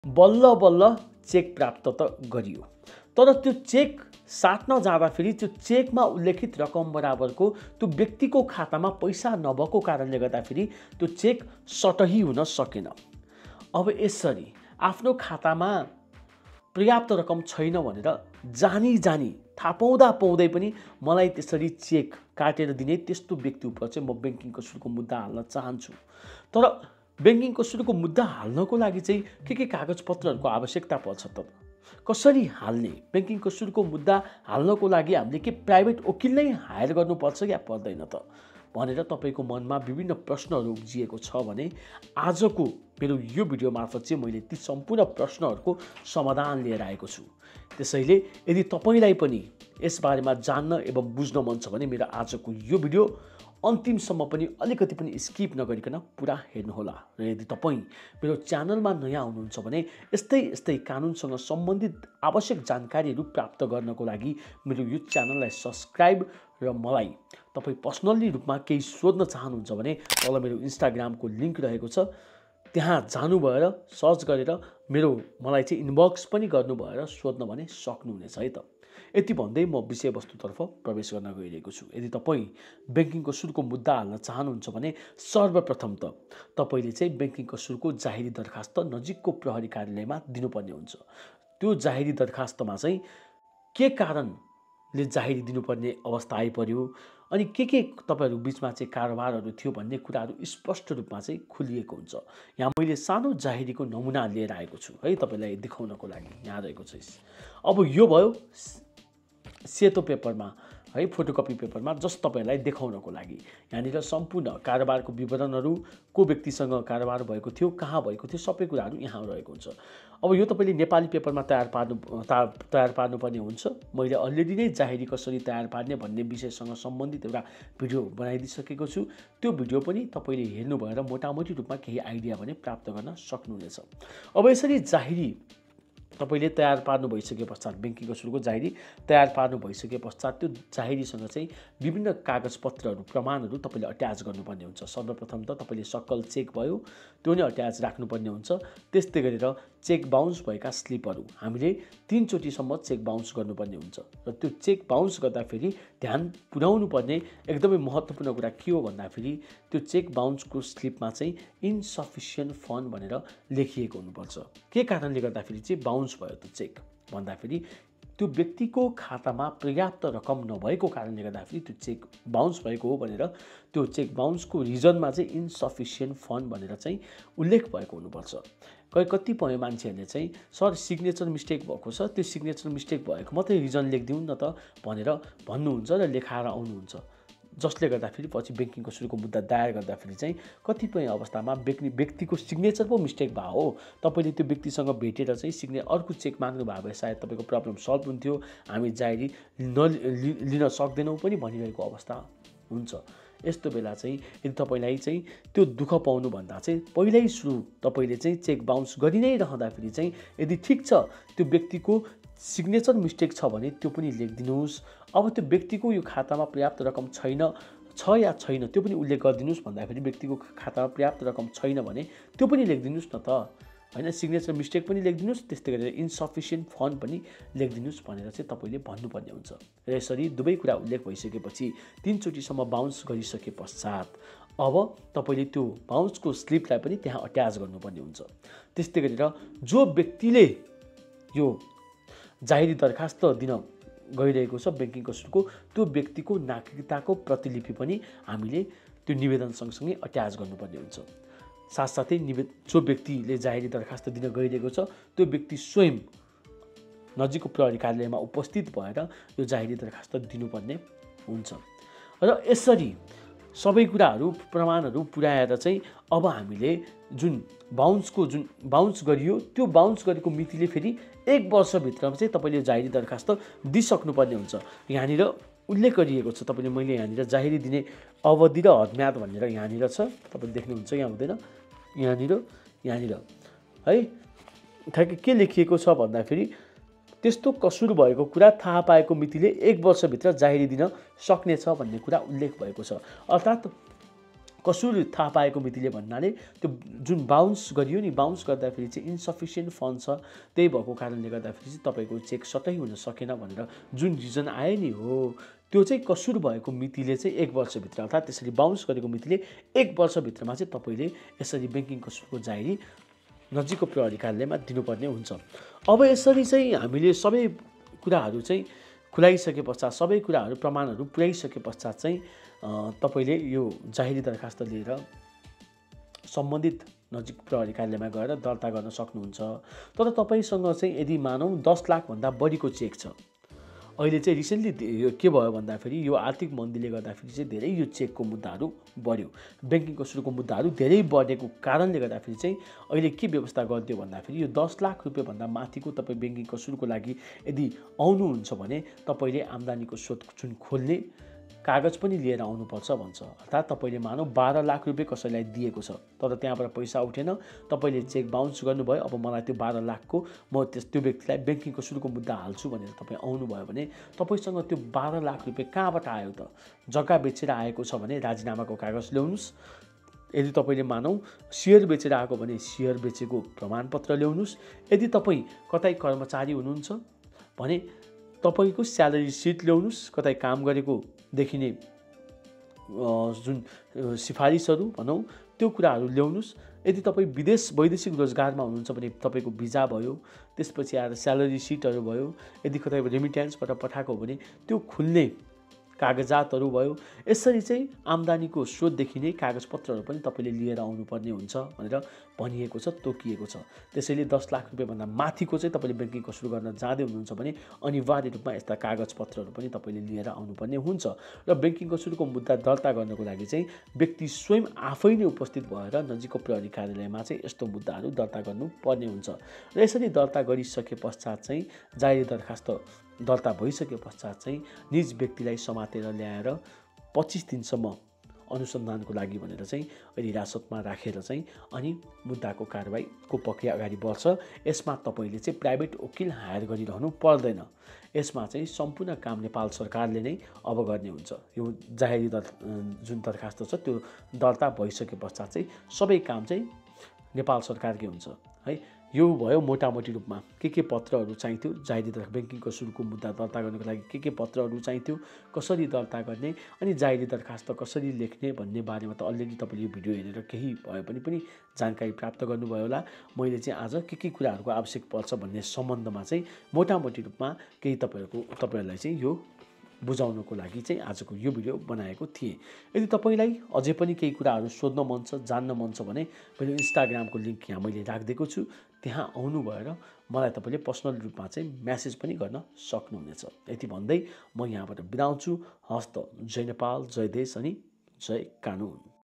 बल्ल बल्ल चेक प्राप्त त गरियो, तर त्यो चेक साट्न जाँदाखेरि त्यो चेकमा उल्लेखित रकम बराबरको त्यो व्यक्तिको खातामा पैसा नभएको कारणले गर्दाखेरि त्यो चेक सटही हुन सकेन। अब यसरी आफ्नो खातामा पर्याप्त रकम छैन भनेर जानी थाहा पाउँदै पनि मलाई त्यसरी चेक काटेर दिने त्यस्तो व्यक्ति उप चाहिँ म ब्याङ्किङ कसुरको मुद्दा हाल्न चाहन्छु। तर ब्याङ्किङ कसुरको मुद्दा हाल्नको लागि चाहिँ के कागजपत्रहरूको आवश्यकता पर्छ त? कसरी हाल्ने? ब्याङ्किङ कसुरको मुद्दा हाल्नको लागि हामीले के प्राइभेट वकिल नै हायर गर्नुपर्छ या पर्दैन त भनेर तपाईँको मनमा विभिन्न प्रश्नहरू उब्जिएको छ भने आजको मेरो यो भिडियो मार्फत चाहिँ मैले ती सम्पूर्ण प्रश्नहरूको समाधान लिएर आएको छु। त्यसैले यदि तपाईँलाई पनि यसबारेमा जान्न एवं बुझ्न मन छ भने मेरो आजको यो भिडियो अन्तिमसम्म पनि अलिकति पनि स्किप नगरिकन पुरा हेर्नुहोला। र यदि तपाईँ मेरो च्यानलमा नयाँ हुनुहुन्छ भने यस्तै कानुनसँग सम्बन्धित आवश्यक जानकारीहरू प्राप्त गर्नको लागि मेरो यो च्यानललाई सब्सक्राइब र मलाई तपाईँ पर्सनल्ली रूपमा केही सोध्न चाहनुहुन्छ भने तल मेरो इन्स्टाग्रामको लिङ्क रहेको छ, त्यहाँ जानु भएर सर्च गरेर मलाई चाहिँ इनबक्स पनि गर्नु भएर सोध्न भने सक्नुहुनेछ है त। यति भन्दै म विषयवस्तुतर्फ प्रवेश गर्न गइरहेको छु। यदि तपाईँ ब्याङ्किङ कसुरको मुद्दा हाल्न चाहनुहुन्छ भने सर्वप्रथम त तपाईँले चाहिँ ब्याङ्किङ कसुरको जाहेरी दरखास्त नजिकको प्रहरी कार्यालयमा दिनुपर्ने हुन्छ। त्यो जाहेरी दरखास्तमा चाहिँ के कारणले जाहेरी दिनुपर्ने अवस्था आइपर्यो अनि के तपाईँहरू बिचमा चाहिँ कारोबारहरू थियो भन्ने कुराहरू स्पष्ट रूपमा चाहिँ खुलिएको हुन्छ। यहाँ मैले सानो जाहेरीको नमुना लिएर आएको छु है तपाईँलाई देखाउनको लागि। यहाँ रहेको छ। अब यो भयो सेतो पेपरमा है, फोटोकपी पेपरमा, जस्ट तपाईँहरूलाई देखाउनको लागि। यहाँनिर सम्पूर्ण कारोबारको विवरणहरू, को व्यक्तिसँग कारोबार भएको थियो, कहाँ भएको थियो, सबै कुराहरू यहाँ रहेको हुन्छ। अब यो तपाईँले नेपाली पेपरमा तयार पार्नुपर्ने हुन्छ। मैले अलरेडी नै जाहेरी कसरी तयार पार्ने भन्ने विषयसँग सम्बन्धित एउटा भिडियो बनाइदिइसकेको छु। त्यो भिडियो पनि तपाईँले हेर्नु भएर मोटामोटी रूपमा केही आइडिया भने प्राप्त गर्न सक्नुहुनेछ। अब यसरी जाहेरी तपाईँले तयार पार्नु भइसके पश्चात, ब्याङ्किङ कसुरको जाहेरी तयार पार्नु भइसके पश्चात त्यो जाहेरीसँग चाहिँ विभिन्न कागजपत्रहरू, प्रमाणहरू तपाईँले अट्याच गर्नुपर्ने हुन्छ। सर्वप्रथम त तपाईँले सक्कल चेक भयो त्यो नै अट्याच राख्नुपर्ने हुन्छ। त्यस्तै गरेर चेक बााउन्स भएका स्लिपहरू हामीले 3 चोटिसम्म चेक बााउन्स गर्नुपर्ने हुन्छ। र त्यो चेक बााउन्स गर्दाखेरि ध्यान पुर्याउनु पर्ने एकदमै महत्त्वपूर्ण कुरा के हो भन्दाखेरि त्यो चेक बााउन्सको स्लिपमा चाहिँ इन्सफिसियन्ट फन्ड भनेर लेखिएको हुनुपर्छ। के कारणले गर्दाखेरि चाहिँ बााउन्स भयो त्यो चेक भन्दाखेरि त्यो व्यक्तिको खातामा पर्याप्त रकम नभएको कारणले गर्दाखेरि त्यो चेक बााउन्स भएको हो भनेर त्यो चेक बााउन्सको रिजनमा चाहिँ इन्सफिसियन्ट फन्ड भनेर चाहिँ उल्लेख भएको हुनुपर्छ। कतिपय मान्छेहरूले चाहिँ सर सिग्नेचर मिस्टेक भएको छ, त्यो सिग्नेचर मिस्टेक भएको मात्रै रिजन लेखिदिउँ न त भनेर भन्नुहुन्छ र लेखाएर आउनुहुन्छ, जसले गर्दाखेरि पछि ब्याङ्किङ कसुरको मुद्दा दायर गर्दाखेरि चाहिँ कतिपय अवस्थामा व्यक्तिको सिग्नेचर पो मिस्टेक भयो हो। तपाईँले त्यो व्यक्तिसँग भेटेर चाहिँ अर्को चेक माग्नु भयो भए सायद तपाईँको प्रब्लम सल्भ हुन्थ्यो, हामी जाहेरी लिन सक्दैनौँ पनि भनिरहेको अवस्था हुन्छ। यस्तो बेला चाहिँ यदि तपाईँलाई चाहिँ त्यो दुःख पाउनुभन्दा चाहिँ पहिल्यै सुरु तपाईँले चाहिँ चेक बााउन्स गरि नै रहँदाखेरि चाहिँ यदि ठिक छ त्यो व्यक्तिको सिग्नेचर मिस्टेक छ भने त्यो पनि लेखिदिनुहोस्। अब त्यो व्यक्तिको यो खातामा पर्याप्त रकम छ या छैन त्यो पनि उल्लेख गरिदिनुहोस् भन्दाखेरि व्यक्तिको खातामा पर्याप्त रकम छैन भने त्यो पनि लेखिदिनुहोस् न त होइन। सिग्नेचर मिस्टेक पनि लेखिदिनुहोस्, त्यस्तै गरेर इन्सफिसियन्ट फन्ड पनि लेखिदिनुहोस् भनेर चाहिँ तपाईँले भन्नुपर्ने हुन्छ। र यसरी दुवै कुरा उल्लेख भइसकेपछि 3 चोटिसम्म बााउन्स गरिसके पश्चात अब तपाईँले त्यो बााउन्सको स्लिपलाई पनि त्यहाँ अट्याच गर्नुपर्ने हुन्छ। त्यस्तै गरेर जो व्यक्तिले यो जाहेरी दरखास्त दिन गइरहेको छ ब्याङ्किङ कसुरको, त्यो व्यक्तिको नागरिकताको प्रतिलिपि पनि हामीले त्यो निवेदन सँगसँगै अट्याच गर्नुपर्ने हुन्छ। साथसाथै जो व्यक्तिले जाहेरी दरखास्त दिन गइरहेको छ त्यो व्यक्ति स्वयं नजिकको प्रहरी कार्यालयमा उपस्थित भएर यो जाहेरी दरखास्त दिनुपर्ने हुन्छ। र यसरी सबै कुराहरू, प्रमाणहरू पुर्याएर चाहिँ अब हामीले जुन बााउन्स गरियो त्यो बााउन्स गरेको मितिले फेरि 1 वर्षभित्रमा चाहिँ तपाईँले जाहेरी दरखास्त दिइसक्नुपर्ने हुन्छ। यहाँनिर उल्लेख गरिएको छ, तपाईँले मैले यहाँनिर जाहेरी दिने अवधि र हदम्याद भनेर यहाँनिर छ, तपाईँले देख्नुहुन्छ, यहाँ हुँदैन, यहाँनिर है ठ्याक्कै के लेखिएको छ भन्दाखेरि त्यस्तो कसुर भएको कुरा थाहा पाएको मितिले 1 वर्षभित्र जाहेरी दिन सक्नेछ भन्ने कुरा उल्लेख भएको छ। अर्थात् कसुर थाहा पाएको मितिले भन्नाले त्यो जुन बााउन्स गरियो नि, बााउन्स गर्दाखेरि चाहिँ इन्सफिसियन्ट फन्ड छ, त्यही भएको कारणले गर्दाखेरि चाहिँ तपाईँको चेक सटै हुन सकेन भनेर जुन रिजन आयो नि हो, त्यो चाहिँ कसुर भएको मितिले चाहिँ 1 वर्षभित्र अर्थात् त्यसरी बााउन्स गरेको मितिले 1 वर्षभित्रमा चाहिँ तपाईँले यसरी ब्याङ्किङ कसुरको जाहेरी नजिकको प्रहरी कार्यालयमा दिनुपर्ने हुन्छ। अब यसरी चाहिँ हामीले सबै कुराहरू चाहिँ खुलाइसके पश्चात, सबै कुराहरू प्रमाणहरू पुर्याइसके पश्चात चाहिँ तपाईँले यो जाहेरी दरखास्त लिएर सम्बन्धित नजिक प्रहरी कार्यालयमा गएर दर्ता गर्न सक्नुहुन्छ। तर तपाईँसँग चाहिँ यदि मानौँ 10 लाखभन्दा बढीको चेक छ, अहिले चाहिँ रिसेन्टली के भयो भन्दाखेरि यो आर्थिक मन्दीले गर्दाखेरि चाहिँ धेरै यो चेकको मुद्दाहरू बढ्यो, ब्याङ्किङ कसुरको मुद्दाहरू धेरै बढेको कारणले गर्दाखेरि चाहिँ अहिले के व्यवस्था गरिदियो भन्दाखेरि यो 10 लाख रुपियाँभन्दा माथिको तपाईँ ब्याङ्किङ कसुरको लागि यदि आउनुहुन्छ भने तपाईँले आम्दानीको स्रोत जुन खोल्ने कागज पनि लिएर आउनुपर्छ भन्छ। अर्थात् तपाईँले मानौ 12 लाख रुपियाँ कसैलाई दिएको छ, तर त्यहाँबाट पैसा उठेन, तपाईँले चेक बााउन्स गर्नुभयो, अब मलाई त्यो 12 लाखको म त्यो व्यक्तिलाई ब्याङ्किङ कसुरको मुद्दा हाल्छु भनेर तपाईँ आउनुभयो भने तपाईँसँग त्यो 12 लाख रुपियाँ कहाँबाट आयो त? जग्गा बेचेर आएको छ भने राजीनामाको कागज ल्याउनुहोस्। यदि तपाईँले मानौ सेयर बेचेर आएको भने सेयर बेचेको प्रमाणपत्र ल्याउनुहोस्। यदि तपाईँ कतै कर्मचारी हुनुहुन्छ भने तपाईँको स्यालेरी सिट ल्याउनुहोस्, कतै काम गरेको देखिने जुन सिफारिसहरू भनौँ त्यो कुराहरू ल्याउनुहोस्। यदि तपाईँ वैदेशिक रोजगारमा हुनुहुन्छ भने तपाईँको भिजा भयो, त्यसपछि आएर स्यालेरी सिटहरू भयो, यदि कतै रेमिट्यान्सबाट पठाएको हो भने त्यो खुल्ने कागजातहरू भयो। यसरी चाहिँ आम्दानीको स्रोतदेखि नै कागजपत्रहरू पनि तपाईँले लिएर आउनुपर्ने हुन्छ भनेर भनिएको छ, तोकिएको छ। त्यसैले 10 लाख रुपियाँभन्दा माथिको चाहिँ तपाईँले ब्याङ्किङ कसुर गर्न जाँदै हुनुहुन्छ भने अनिवार्य रूपमा यस्ता कागजपत्रहरू पनि तपाईँले लिएर आउनुपर्ने हुन्छ। र ब्याङ्किङ कसुरको मुद्दा दर्ता गर्नको लागि चाहिँ व्यक्ति स्वयं आफै नै उपस्थित भएर नजिकको प्रहरी कार्यालयमा चाहिँ यस्तो मुद्दाहरू दर्ता गर्नुपर्ने हुन्छ। र यसरी दर्ता गरिसके पश्चात चाहिँ जाहेरी दरखास्त दर्ता भइसके पश्चात चाहिँ निज व्यक्तिलाई समातेर ल्याएर 25 दिनसम्म अनुसन्धानको लागि भनेर चाहिँ हिरासतमा राखेर चाहिँ अनि मुद्दाको कारबाहीको प्रक्रिया अगाडि बढ्छ। यसमा तपाईँले चाहिँ प्राइभेट वकिल हायर गरिरहनु पर्दैन। यसमा चाहिँ सम्पूर्ण काम नेपाल सरकारले नै अब गर्ने हुन्छ। यो जाहेरी जुन दरखास्त छ त्यो दर्ता भइसके पश्चात चाहिँ सबै काम चाहिँ नेपाल सरकारकै हुन्छ है। यो भयो मोटामोटी रूपमा के पत्रहरू चाहिन्थ्यो, जाहेरी ब्याङ्किङ कसुरको मुद्दा दर्ता गर्नको लागि के पत्रहरू चाहिन्थ्यो, कसरी दर्ता गर्ने अनि जाहेरी दरखास्त कसरी लेख्ने भन्ने बारेमा त अलरेडी तपाईँले यो भिडियो हेरेर केही भए पनि जानकारी प्राप्त गर्नुभयो होला। मैले चाहिँ आज के कुराहरूको आवश्यक पर्छ भन्ने सम्बन्धमा चाहिँ मोटामोटी रूपमा केही तपाईँहरूलाई चाहिँ यो बुझाउनको लागि चाहिँ आजको यो भिडियो बनाएको थिएँ। यदि तपाईँलाई अझै पनि केही कुराहरू सोध्न मन छ, जान्न मन छ भने मेरो इन्स्टाग्रामको लिङ्क यहाँ मैले राखिदिएको छु, त्यहाँ आउनु भएर मलाई तपाईँले पर्सनल रूपमा चाहिँ म्यासेज पनि गर्न सक्नुहुनेछ। यति भन्दै म यहाँबाट बिदा हुन्छु। हस्त। जय नेपाल, जय देश अनि जय कानुन।